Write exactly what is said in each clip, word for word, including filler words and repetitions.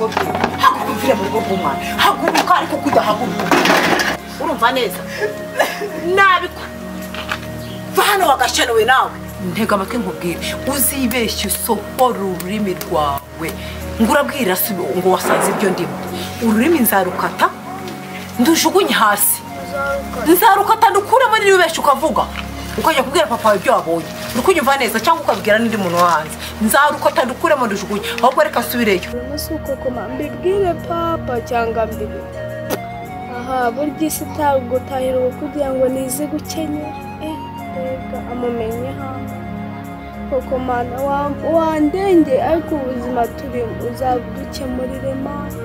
rugo rwe haguruka mu rugo rw'umwana haguruka ariko kujya haguruka urumva neza nabiko vano wagashanowe nawe ntega amatwi nkubwire uzibeshye usohora ururimi rwawe ngo urabwira ngo wasanze ibyo ndimo ururimi nzarukata ndujugunye hasi nzarukata ndukure muri rubeshe ukavuga ukajya kubwira papa wawe ibyo wabonye urukunyumva neza cyangwa ukabwira n'indi muntu hanze nzarukata ndukure mu ndujugunye ahubwo reka subireyo musuko koma mbibwire papa cyangwa mbibwire aha burya isi tagutahira kugira ngo nize gukenye eh rega amumenye hamwe koko mana wandenge ariko ubuzima turi uzadukemurire mana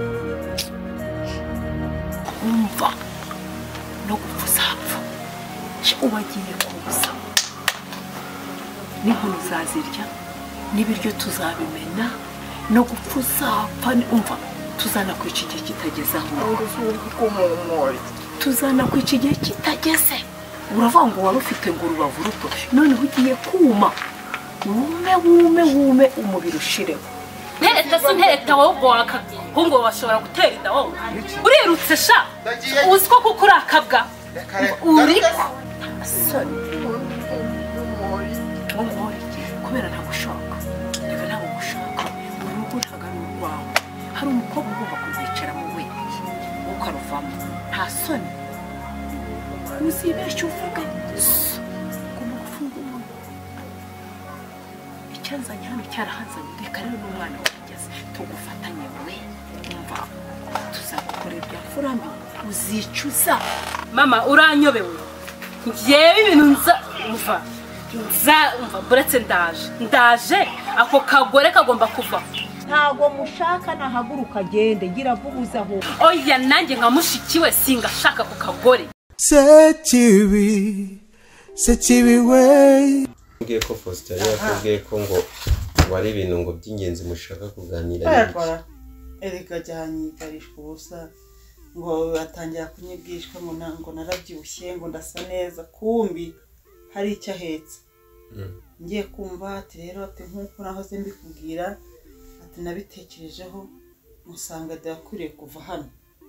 umva no gupfusapfa ubagiye kubusa n'inkono uzazirya n'ibiryo tuzabimena no gupfusapfa umva tuzana kwica igihe kitageze aho tuzana kwica igihe kitageze uravuga ngo wari ufite ngo urubavu ruto noneho ugiye kuma wume wume wume umubiri ushireho ntereta se ntereta wowe ubwo wakahungu bashobora gutera inda wowe urirutse sha uzi ko kuko urakabwa uriko asoni kubera ntagushaka reka ntabwo gushaka urugo ntabwo ari urwawe hari umukobwa ugomba kuzicaramo we ukaruvamo nta soni uzibeshye uvuge ugomba gufunga umunwa icyanzanye hano cyarahanzanye reka rero n'umwana wageze tugufatanye we umva tuzagukorera ibya furambi uzicuza mama uranyobewe ngewe ibintu nza umva nza umva buretse ndaje ndaje ako kagore kagomba kuva ntago mushaka nahaguruka agende gira vubuza aho oya nanjye nka mushikiwe singashaka ku kagore Sekibi Sekibi we ngiye ko Faustin yakubwiye ko ngo wari ibintu ngo by'ingenzi mushaka kuganira n'iki ereka cyane karishwa ubusa ngo atangira kunyibwishwa ngo ngo narabyibushye ngo ndasa neza kumbi hari icyo ahetse ngiye kumva ati rero ati nkuko nahoze mbikubwira ati nabitekerejeho musanga dakuriye kuva hano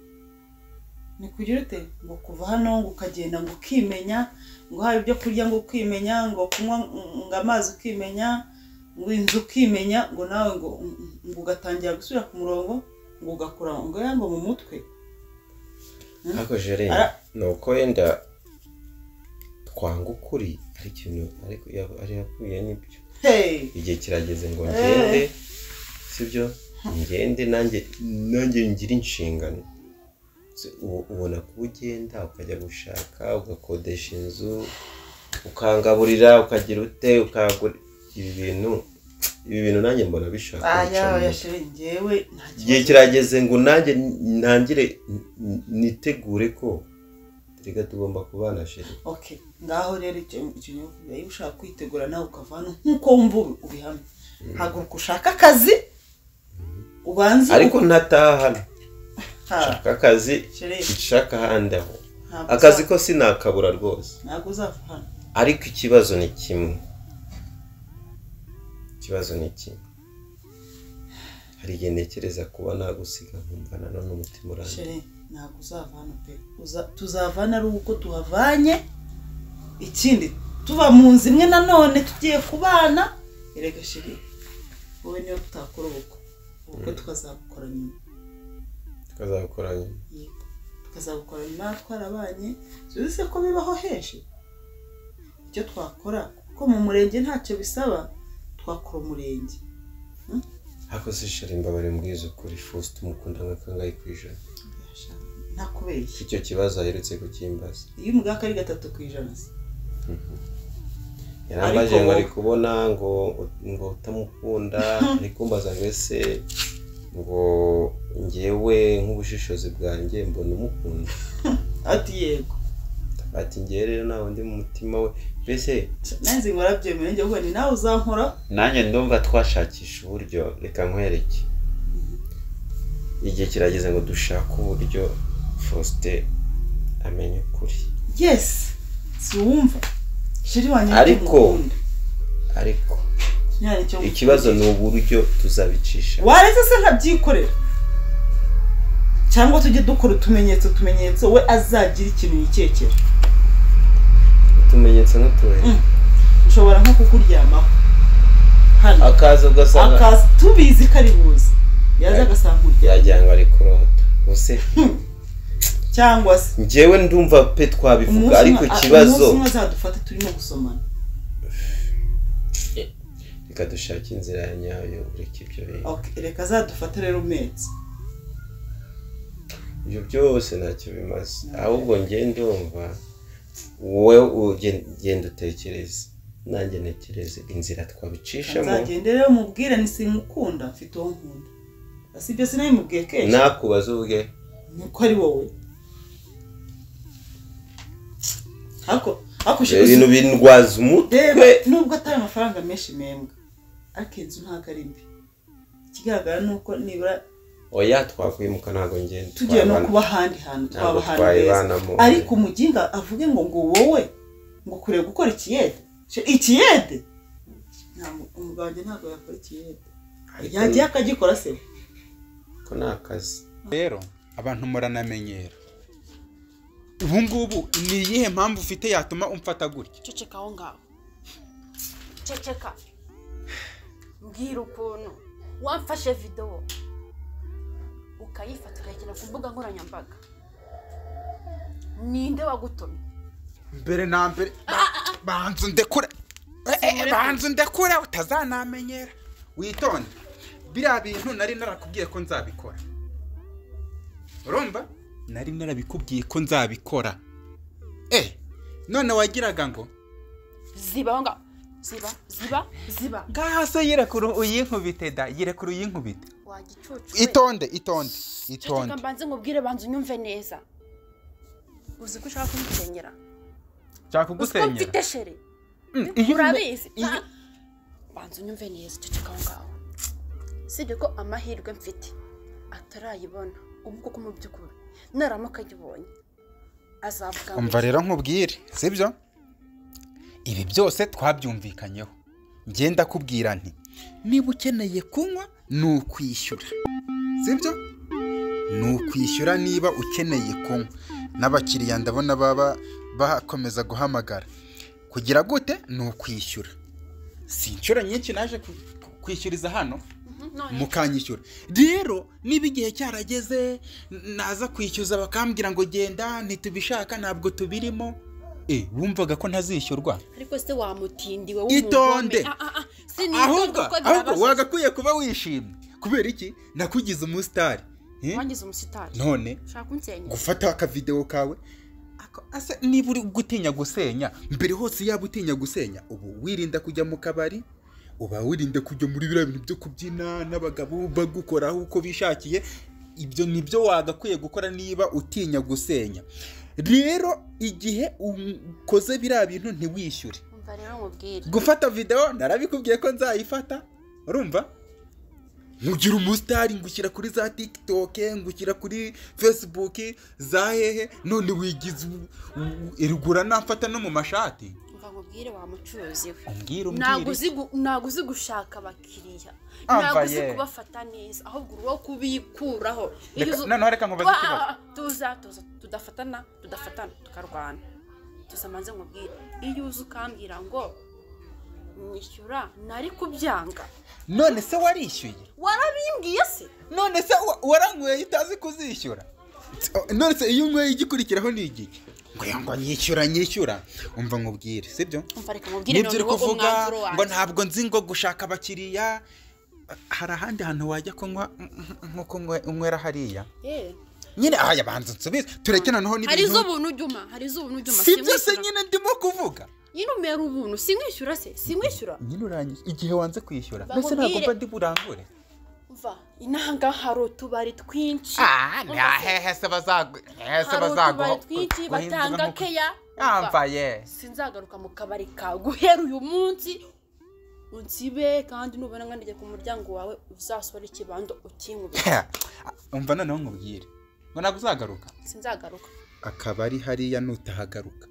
ni kugira ute ngo kuva hano ngo ukagenda ngo ukimenya ngo hari ibyo kurya ngo ukimenya ngo kunywa ngo amazi ukimenya ngo inzu ukimenya ngo nawe ngo ngo ugatangira gusubira ku murongo ngo ugakura ngo yango mu mutwe ako jere nuko yenda twanga ukuri ari ikintu ariko ari yakuye n'ibyo igihe kirageze ngo ngende sibyo ngende nanjye nanjye ngira inshingano ubona ko ugenda ukajya gushaka ugakodesha inzu ukangaburira ukagira ute ukagura ibi bintu ibi bintu nanjye mbona bishaka aya yashire ngewe igihe kirageze ngo nanjye ntangire nitegure ko rega tugomba kubana shiri okay ngaho rero icyo kintu iyo ushaka kwitegura nawe ukavana nkuko wumva ubihamye haguruka ushaka akazi ubanze ariko ntataha shaka akazi ishaka handi aho akazi ko sinakabura rwose ntabwo uzava hano ariko ikibazo ni kimwe ikibazo ni kimwe hari igihe ntekereza kuba nagusiga nkumvana n'umutima urangiye ntabwo uzava hano pe tuzavana ari uko tuhavanye ikindi tuva mu nzu imwe nanone tugiye kubana erega shiri wowe niyo tutakora ubukwe ubukwe tukazabukora nyuma tukazabukora nyuma tukazabukora nyuma twarabanye tuzi ko bibaho henshi icyo twakora ko mu murenge ntacyo bisaba twakora umurenge hako se shiri mbabare mbwiza ukuri Faustin umukunda nkakangaye kwijana nakubeshye icyo kibazo aherutse kukimbaza iyo umugaka ari gatatu kwijana se yarambaje ngo ari kubona ngo ngo utamukunda ariko mbaza wese ngo ngewe nk'ubushishozi bwanjye mbona umukunda ati yego ati ngiye rero nawe ndi mu mutima we bese nanze ngo arabyemeye njye ngo ni nawe uzankora nanjye ndumva twashakisha uburyo reka nkwereke igihe kirageze ngo dushake uburyo Faustin amenye ukuri yes siwumva shiri wanye ariko ariko ikibazo ni uburyo tuzabicisha waretse se nkabyikorera cyangwa tujye dukora utumenyetso tumenyetso we azagira ikintu yikekera utumenyetso n'utuwe ushobora nko kukuryamaho hano akaza ugasanga akaza tubizi kari buzi yaza agasanga yajya ngo ari kurota use cyangwa se njyewe ndumva pe twabivuga ariko ikibazo umunsi azadufata turimo gusomana reka dushake inzira ya nyayo ureke ibyo rero okay reka azadufata rero umetse ibyo byose ntacyo bimaze ahubwo nge ndumva wowe ugenda utekereza nanjye ntekereze inzira twabicishamo nzagende rero mubwire ni simukunda mfite uwo nkunda asibye sinayimubwiye kenshi nakubaza ubwe nuko ari wowe hako hako ibintu bindwaza umutwe nubwo atari amafaranga menshi membwa ariko inzu ntabwo ari mbi ikigaragara nuko nibura oya twakwimuka ntago ngende tugiye no kuba handi hantu twaba handi ariko umuginga avuge ngo ngo wowe ngo kureba gukora ikiyede ikiyede umuganje ntabwo yakora ikiyede yagiye akagikora se ko nakazi rero abantu muranamenyera ubu ngubu ni iyihe mpamvu ufite yatuma umfata gutya ceceka aho ngaho ceceka mbwira ukuntu wamfashe video ukayifata ukayikina ku mbuga nkoranyambaga ninde wagutumye mbere na mbere banzu ndekure banzu ndekure utazanamenyera witonde biriya bintu nari narakubwiye ko nzabikora urumva nari narabikubwiye ko nzabikora eh none wagiraga ngo ziba nga ziba ziba ziba gase yirekuru uyinkubite da yirekuru uyinkubite wagicucu itonde itonde itonde ceceka mbanze ngubwire banzu nyumve neza uzi ko ushaka kumusenyera cyaka kugusenyera mfite shere urabizi banzu nyumve neza ceceka ngaho sibyo ko amahirwe mfite atarayibona ubwo ko mu byukuri naramuka yibonye azavuga umva rero nkubwire sibyo ibi byose twabyumvikanyeho ngenda kubwira nti niba ukeneye kunywa nukwishyura sibyo nukwishyura niba ukeneye kunywa n'abakiriya ndabona baba bakomeza guhamagara kugira gute nukwishyura si inshuro nyinshi naje kwishyuriza hano mukanyishyura rero niba igihe cyarageze naza kwishyuza bakambwira ngo genda ntitubishaka ntabwo tubirimo eh wumvaga ko ntazishyurwa ariko se wamutindiwe w'umugome ahubwo ahubwo wagakwiye kuba wishimye kubera iki nakugize umusitari wangize umusitari none shaka kunsenya gufata aka video kawe ase niba uri gutinya gusenya mbere hose yaba utinya gusenya ubu wirinda kujya mu kabari uba wirinde kujya muri biriya bintu byo kubyina n'abagabo bagukoraho uko bishakiye ibyo nibyo wagakwiye gukora niba utinya gusenya rero igihe ukoze biriya bintu ntiwishyure umva rero mubwire gufata video narabikubwiye ko nzayifata urumva nkugira umusitari ngushyira kuri za TikTok ngushyira kuri Facebook za hehe none wigize irugura namfata no mu mashati mubwire wa mucuruzi we umbwire umbwire nago uzi gushaka abakiriya nago uzi kubafata neza ahubwo uruwo kubikuraho none reka nkubaze ikibazo tuza tuza tudafatana tudafatana tukarwana tusamanze nkubwire iyo uzi ukambwira ngo nishyura nari kubyanga none se warishyuye warabimbwiye se none se waranyweye itazi kuzishyura none se iyo unyweye igikurikiraho ni igiki ngo ngo nyishyura nyishyura umva nkubwire sibyo umva reka nkubwire none kuvuga ngo ntabwo nzi ngo gushaka abakiriya hari ahandi hantu wajya kunywa nkuko unywera hariya eh nyine aya banze nsubize tureke noneho n'ibintu hari zo buntu ujuma hari zo buntu ujuma sibyo se nyine ndimo kuvuga nyine umera ubuntu simwishyura se simwishyura nyine urangije igihe wanze kwishyura mbese ntabwo mba ndi burangure umva inanga hari utubari twinshi ah nyahehe se bazagwe hese bazagwe utubari twinshi batanga keya amvaye sinzagaruka mu kabari ka guhera uyu munsi unsibe kandi nubona ngandije ku muryango wawe uzasora ikibando ukinkube umva noneho nkubwire ngo naguzagaruka sinzagaruka akabari hariya nutahagaruka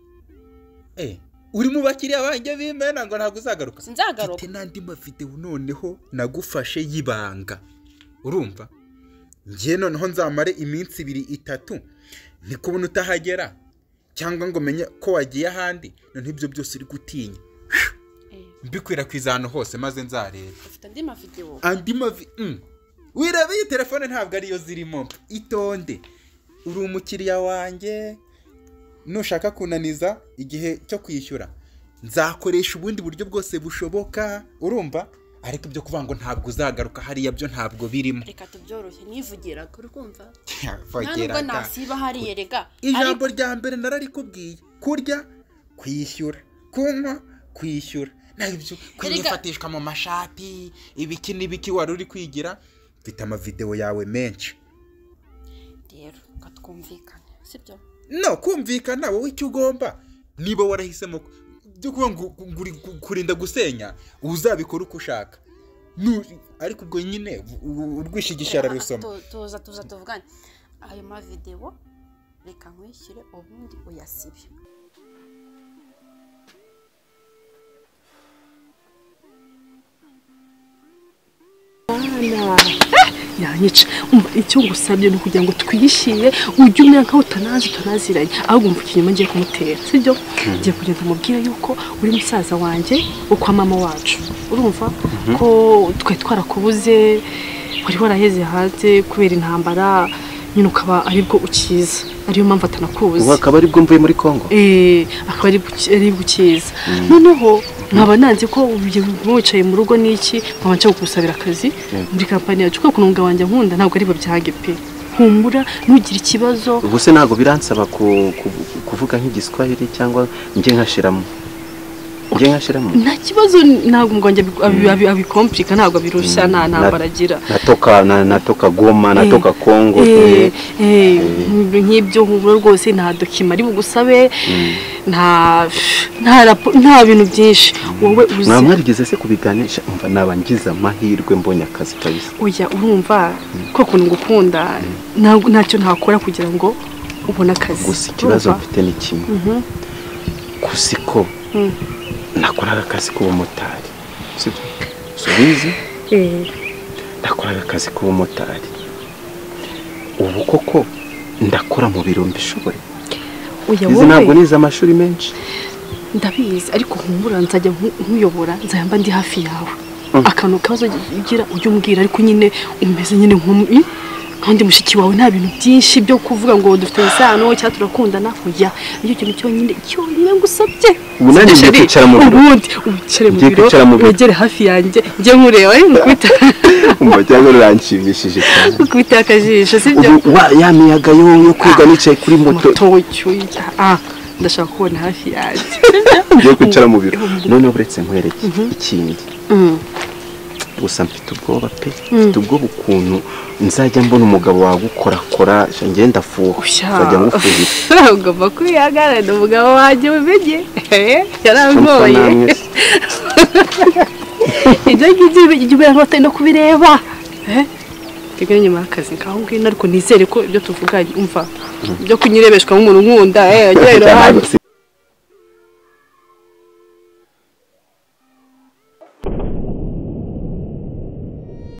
eh uri mu bakiriya banjye bimena ngo naguzagaruka sinzagaruka mfite nandi mafite noneho nagufashe yibanga urumva ngiye noneho nzamare iminsi ibiri itatu ntikubona utahagera cyangwa ngo menye ko wagiye ahandi noneho ibyo byose uri gutinya mbikwirakwiza ahantu hose maze nzareba ufite andi mavideo andi mavi wirebe iyi telefone ntabwo ariyo zirimo itonde uri umukiriya wanjye nushaka kunaniza igihe cyo kwishyura nzakoresha ubundi buryo bwose bushoboka urumva ariko ibyo kuvuga ngo ntabwo uzagaruka hariya byo ntabwo birimo reka tubyoroshye nivugira kuri kumva ntabwo nasiba hariya rega ijambo rya mbere nararikubwiye kurya kwishyura kunywa kwishyura nabyo kwifatishwa mu mashati ibiki n'ibiki wari uri kwigira mfite amavideo yawe menshi rero katwumvikane sibyo no kumvikana wowe icyo ugomba niba warahisemo byo kuba ngo kurinda gusenya uzabikora uko ushaka ariko ubwo nyine urwishigishara rusoma tuza tuza tuvugane ayo ma video reka nkwishyire ubundi uyasibe yanyica icyo ngusabye ni ukugira ngo twiyishire ujye umenya nkaho utanazi utanaziranye ahubwo umva ikinyoma ngiye kumutera sibyo ngiye kugenda mubwira yuko uri musaza wanjye wo kwa mama wacu urumva ko twari twarakubuze wari waraheze hanze kubera intambara nyine ukaba aribwo ukiza ariyo mpamvu atanakubuze ubu akaba aribwo mvuye muri Kongo eh akaba aribwo ukiza noneho nkaba nanze ko wicaye mu rugo n'iki nkaba nshaka gusabira akazi muri kampani yacu kuko kununga wanjye nkunda ntabwo ari babyange pe humura nugira ikibazo ubu se ntabwo biransaba kuvuga nk'igiswahili cyangwa nge nkashiramo nge nkashiramo nta kibazo ntabwo muganje abikomplika ntabwo birushya nta ntambaragira natoka natoka Goma natoka Kongo eh eh nk'ibyo nkubwo rwose nta document ari bugusabe nta nta nta bintu byinshi wowe uzi mwamwarigeze se kubiganisha umva nabangiza amahirwe mbonye akazi kabisa oya urumva ko kuntu ngukunda ntacyo ntakora kugira ngo ubone akazi gusa ikibazo mfite ni kimwe kusiko nakoraga akazi k'ubumotari sibyo subizi eh nakoraga akazi k'ubumotari ubu koko ndakora mu biro mbishoboye oya wowe ntabwo nize amashuri menshi ndabizi ariko humura nzajya nkuyobora nzayamba ndi hafi yawe akantu kazo ugira ujye umbwira ariko nyine umeze nyine nk'umi kandi mushiki wawe nta bintu byinshi byo kuvuga ngo dufite isano cyangwa turakundana oya iyo kintu cyo nyine cyo nyine ngusabye ubu nani ngiye kwicara mu biro ubundi ubicare mu biro wegere hafi yanjye njye nkureba nkwita umva cyangwa uranshimishije cyane ukwita akajisho sibyo wa ya miyaga yo yo kwiga nicaye kuri moto moto ah ndashaka kubona hafi yanjye ngiye kwicara mu biro none uretse nkwereke ikindi gusa mfite ubwoba pe mfite ubwoba ukuntu nzajya mbona umugabo wagukorakora ngiye ndafuha nzajya ngufuhira ugomba kwihagarara umugabo wanjye umenye yarangoye ibyo ngibyo bijya ngo atari no kubireba kiganye nyuma y'akazi ngaho ngwino ariko nizere ko ibyo tuvuganye umva byo kunyirebeshwa nk'umuntu nkunda eh agera hanze